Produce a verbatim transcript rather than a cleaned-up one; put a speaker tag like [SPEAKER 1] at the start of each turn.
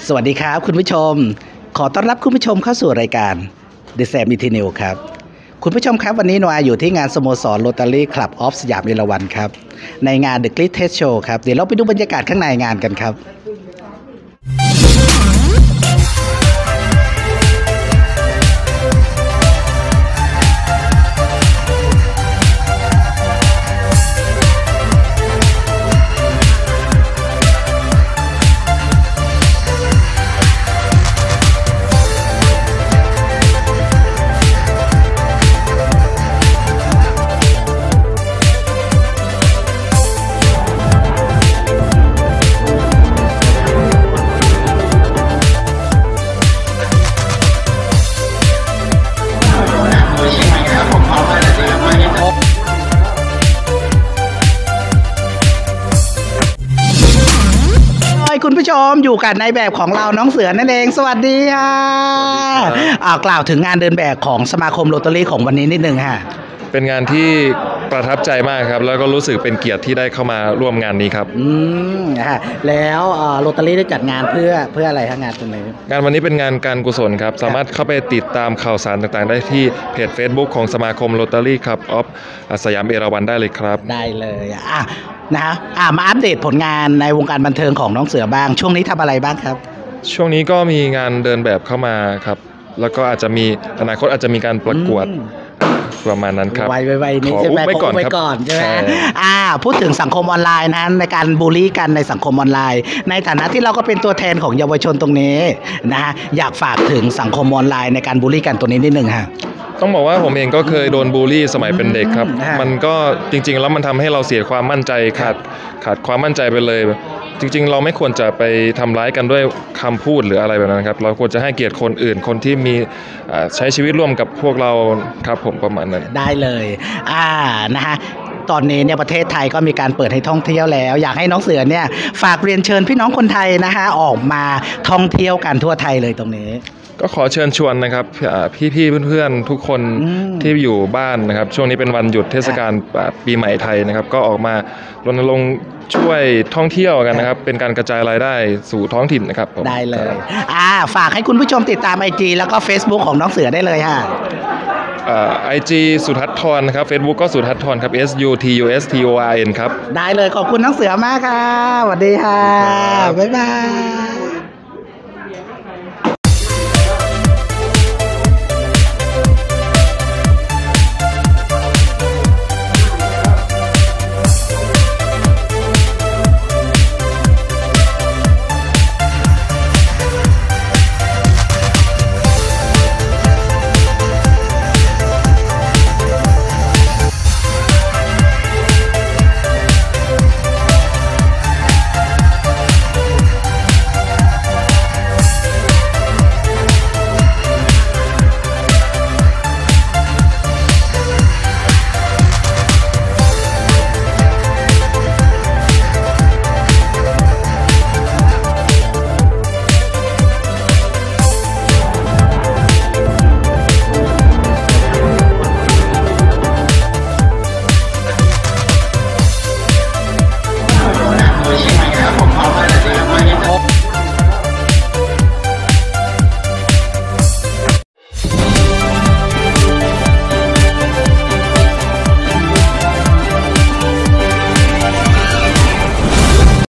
[SPEAKER 1] สวัสดีครับคุณผู้ชมขอต้อนรับคุณผู้ชมเข้าสู่รายการ The Sam Eternal ครับคุณผู้ชมครับวันนี้โนอาอยู่ที่งานสโมสรโรตารี่คลับออฟสยามเอราวัณครับในงาน The Greatest Show ครับเดี๋ยวเราไปดูบรรยากาศข้างในงานกันครับคุณผู้ชมอยู่กันในแบบของเราน้องเสือนั่นเองสวัสดีค่ะอ่ากล่าวถึงงานเดินแบบของสมาคมโรตารี่ของวันนี้นิดนึงค่ะ
[SPEAKER 2] เป็นงานที่ประทับใจมากครับแล้วก็รู้สึกเป็นเกียรติที่ได้เข้ามาร่วมงานนี้ครับ
[SPEAKER 1] อืมฮะแล้วโรตารี่ได้จัดงานเพื่อเพื่ออะไรฮะงานตรงนี้
[SPEAKER 2] งานวันนี้เป็นงานการกุศลครับสามารถเข้าไปติดตามข่าวสารต่างๆได้ที่เพจ Facebook ของสมาคมโรตารี่ครับออฟสยามเอราวัณได้เลยครับ
[SPEAKER 1] ได้เลยอ่ะนะฮะอ่ะมาอัปเดตผลงานในวงการบันเทิงของน้องเสือบ้างช่วงนี้ทำอะไรบ้างครับ
[SPEAKER 2] ช่วงนี้ก็มีงานเดินแบบเข้ามาครับแล้วก็อาจจะมีอนาคตอาจจะมีการประกวดประมาณนั้นครับ
[SPEAKER 1] ไวๆนี้ใช่ไหม
[SPEAKER 2] ไปก่อนครับ
[SPEAKER 1] ก่อนใช่ไหมอ่าพูดถึงสังคมออนไลน์นะในการบูลลี่กันในสังคมออนไลน์ในฐานะที่เราก็เป็นตัวแทนของเยาวชนตรงนี้นะฮะอยากฝากถึงสังคมออนไลน์ในการบูลลี่กันตัวนี้นิดนึงฮะ
[SPEAKER 2] ต้องบอกว่าผมเองก็เคยโดนบูลลี่สมัยเป็นเด็กครับมันก็จริงๆแล้วมันทำให้เราเสียความมั่นใจขาดขาดความมั่นใจไปเลยจริงๆเราไม่ควรจะไปทำร้ายกันด้วยคำพูดหรืออะไรแบบนั้นครับเราควรจะให้เกียรติคนอื่นคนที่มีใช้ชีวิตร่วมกับพวกเราครับผมประมาณนั้น
[SPEAKER 1] ได้เลยอ่านะฮะตอนนี้เนี่ยประเทศไทยก็มีการเปิดให้ท่องเที่ยวแล้วอยากให้น้องเสือเนี่ยฝากเรียนเชิญพี่น้องคนไทยนะฮะออกมาท่องเที่ยวกันทั่วไทยเลยตรงนี้
[SPEAKER 2] ก็ขอเชิญชวนนะครับพี่ๆเพื่อนๆทุกคนที่อยู่บ้านนะครับช่วงนี้เป็นวันหยุดเทศกาลปีใหม่ไทยนะครับก็ออกมารณรงค์ช่วยท่องเที่ยวกันนะครับเป็นการกระจายรายได้สู่ท้องถิ่นนะครับ
[SPEAKER 1] ได้เลยอ่าฝากให้คุณผู้ชมติดตาม ไอ จี แล้วก็ Facebook ของน้องเสือได้เลยค่ะ
[SPEAKER 2] ไอจีสุทัศน์ธรนะครับ Facebook ก็สุทัศน์ธรครับ S U T U S T O R N ครับ
[SPEAKER 1] ได้เลยขอบคุณน้องเสือมากค่ะสวัสดีค่ะบ๊ายบาย